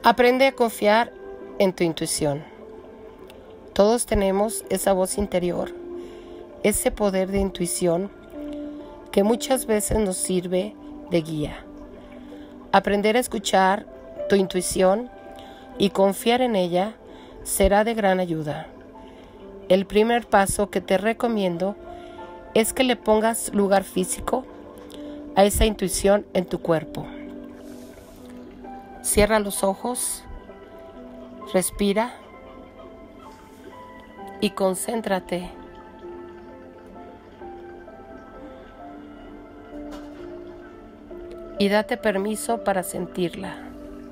Aprende a confiar en tu intuición. Todos tenemos esa voz interior, ese poder de intuición que muchas veces nos sirve de guía. Aprender a escuchar tu intuición y confiar en ella será de gran ayuda. El primer paso que te recomiendo es que le pongas lugar físico a esa intuición en tu cuerpo. Cierra los ojos, respira y concéntrate. Y date permiso para sentirla.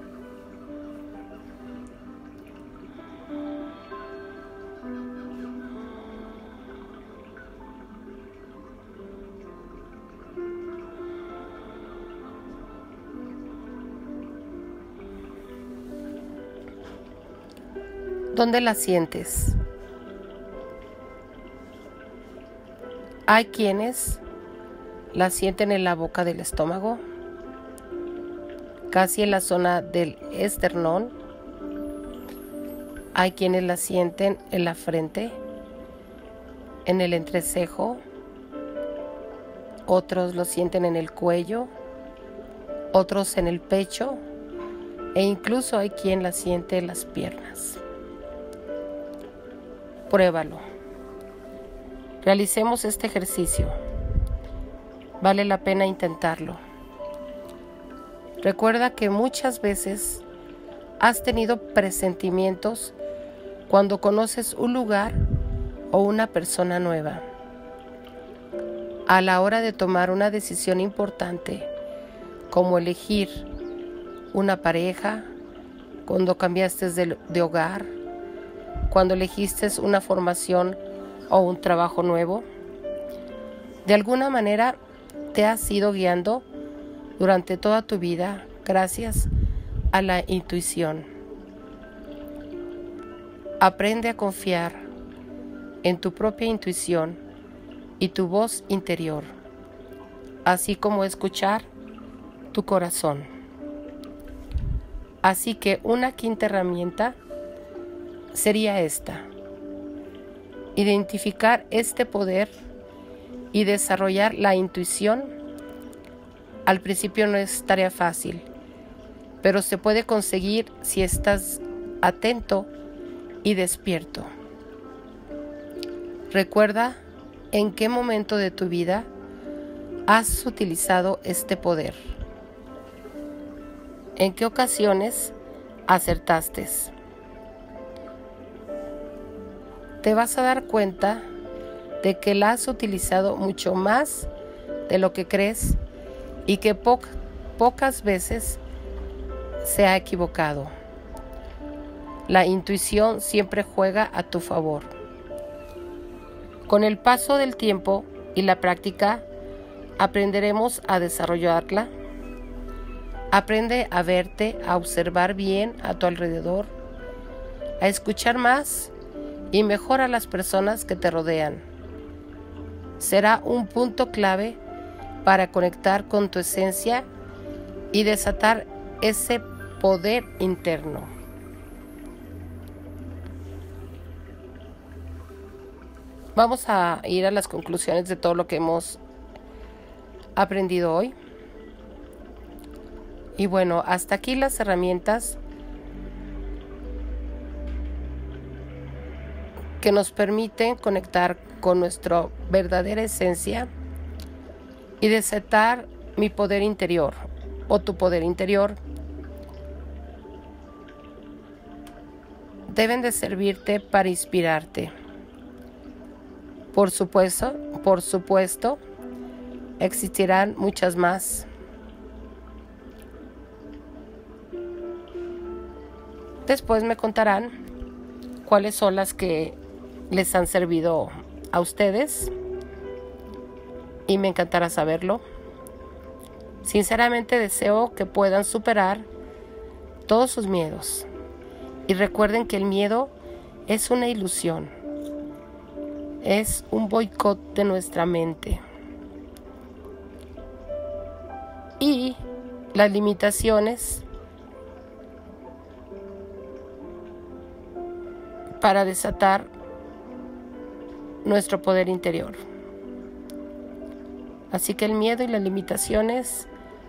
¿Dónde la sientes? Hay quienes la sienten en la boca del estómago, casi en la zona del esternón. Hay quienes la sienten en la frente, en el entrecejo. Otros lo sienten en el cuello, otros en el pecho, e incluso hay quien la siente en las piernas. Pruébalo. Realicemos este ejercicio. Vale la pena intentarlo. Recuerda que muchas veces has tenido presentimientos cuando conoces un lugar o una persona nueva. A la hora de tomar una decisión importante, como elegir una pareja, cuando cambiaste de hogar, cuando elegiste una formación o un trabajo nuevo, de alguna manera te has ido guiando durante toda tu vida gracias a la intuición. Aprende a confiar en tu propia intuición y tu voz interior, así como escuchar tu corazón. Así que una quinta herramienta sería esta: identificar este poder y desarrollar la intuición. Al principio no es tarea fácil, pero se puede conseguir si estás atento y despierto. Recuerda en qué momento de tu vida has utilizado este poder. ¿En qué ocasiones acertaste? Te vas a dar cuenta de que la has utilizado mucho más de lo que crees y que pocas veces se ha equivocado. La intuición siempre juega a tu favor. Con el paso del tiempo y la práctica, aprenderemos a desarrollarla. Aprende a verte, a observar bien a tu alrededor, a escuchar más y mejor a las personas que te rodean. Será un punto clave para conectar con tu esencia y desatar ese poder interno. Vamos a ir a las conclusiones de todo lo que hemos aprendido hoy. Y bueno, hasta aquí las herramientas que nos permiten conectar con nuestra verdadera esencia y desatar mi poder interior o tu poder interior. Deben de servirte para inspirarte. Por supuesto, existirán muchas más. Después me contarán cuáles son las que les han servido a ustedes y me encantará saberlo. Sinceramente deseo que puedan superar todos sus miedos y recuerden que el miedo es una ilusión, es un boicot de nuestra mente y las limitaciones para desatar nuestro poder interior. Así que el miedo y las limitaciones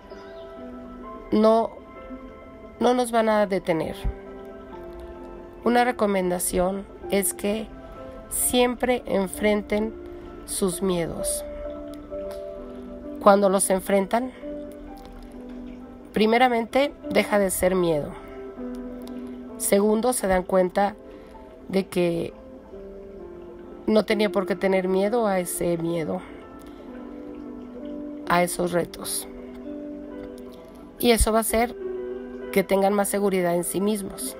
no nos van a detener. Una recomendación es que siempre enfrenten sus miedos. Cuando los enfrentan, primeramente deja de ser miedo. Segundo, se dan cuenta de que no tenía por qué tener miedo a ese miedo, a esos retos. Y eso va a hacer que tengan más seguridad en sí mismos.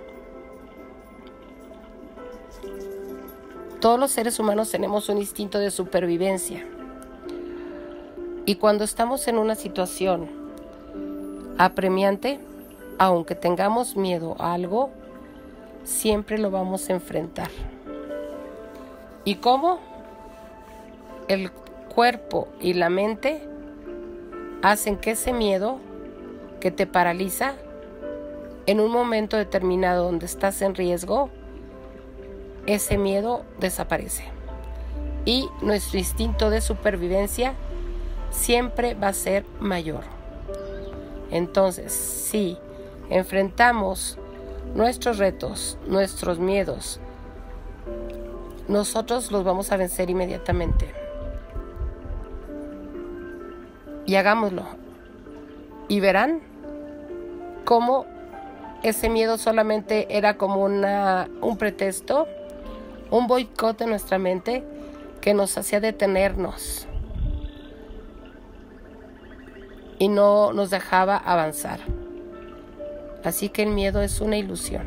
Todos los seres humanos tenemos un instinto de supervivencia. Y cuando estamos en una situación apremiante, aunque tengamos miedo a algo, siempre lo vamos a enfrentar. ¿Y cómo? El cuerpo y la mente hacen que ese miedo que te paraliza en un momento determinado donde estás en riesgo, ese miedo desaparece. Y nuestro instinto de supervivencia siempre va a ser mayor. Entonces, si enfrentamos nuestros retos, nuestros miedos, nosotros los vamos a vencer inmediatamente. Y hagámoslo. Y verán cómo ese miedo solamente era como un pretexto, un boicot de nuestra mente que nos hacía detenernos y no nos dejaba avanzar. Así que el miedo es una ilusión.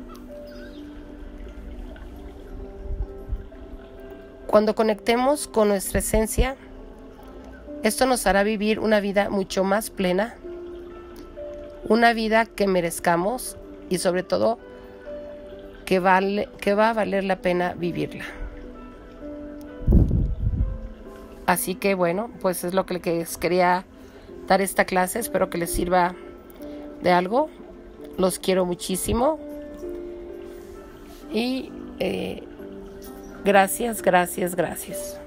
Cuando conectemos con nuestra esencia, esto nos hará vivir una vida mucho más plena, una vida que merezcamos y sobre todo que va a valer la pena vivirla. Así que bueno, pues es lo que les quería dar esta clase. Espero que les sirva de algo. Los quiero muchísimo. Y gracias.